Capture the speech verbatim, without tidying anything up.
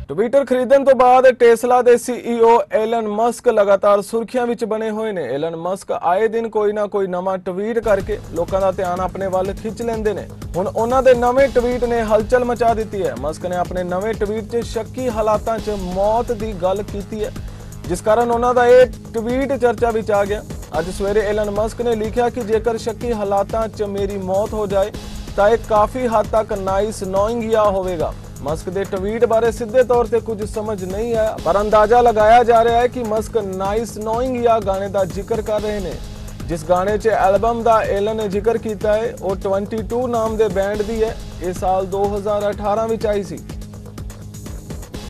Twitter खरीदਣ ਤੋਂ ਬਾਅਦ Tesla ਦੇ ਸੀਈਓ ਐਲਨ ਮਸਕ ਲਗਾਤਾਰ ਸੁਰਖੀਆਂ ਵਿੱਚ ਬਣੇ ਹੋਏ ਨੇ। ਐਲਨ ਮਸਕ ਆਏ ਦਿਨ ਕੋਈ ਨਾ ਕੋਈ ਨਵਾਂ ਟਵੀਟ ਕਰਕੇ ਲੋਕਾਂ ਦਾ ਧਿਆਨ ਆਪਣੇ ਵੱਲ ਖਿੱਚ ਲੈਂਦੇ ਨੇ। ਹੁਣ ਉਹਨਾਂ ਦੇ ਨਵੇਂ ਟਵੀਟ ਨੇ ਹਲਚਲ ਮਚਾ ਦਿੱਤੀ ਹੈ। ਮਸਕ ਨੇ ਆਪਣੇ ਨਵੇਂ ਟਵੀਟ 'ਚ ਸ਼ੱਕੀ ਹਾਲਾਤਾਂ 'ਚ ਮੌਤ ਦੀ ਗੱਲ ਕੀਤੀ ਹੈ, ਜਿਸ ਕਾਰਨ ਉਹਨਾਂ ਦਾ ਇਹ ਟਵੀਟ ਚਰਚਾ ਵਿੱਚ ਆ ਗਿਆ। ਅੱਜ ਸਵੇਰੇ ਐਲਨ ਮਸਕ ਨੇ ਲਿਖਿਆ ਕਿ ਜੇਕਰ ਸ਼ੱਕੀ ਹਾਲਾਤਾਂ 'ਚ ਮੇਰੀ ਮੌਤ ਹੋ ਜਾਏ ਤਾਂ ਇਹ ਕਾਫੀ ਹੱਦ ਤੱਕ ਨਾइस नोइंग या होवेगा। मस्क के ट्वीट बारे सीधे तौर पर कुछ समझ नहीं आया, पर अंदाजा लगाया जा रहा है कि मस्क नाइस नोइंग या गाने का जिक्र कर रहे हैं। जिस गाने च एल्बम का एलन ने जिक्र किया है वो बाईस नाम के बैंड की है। ये साल दो हज़ार अठारह में आई सी।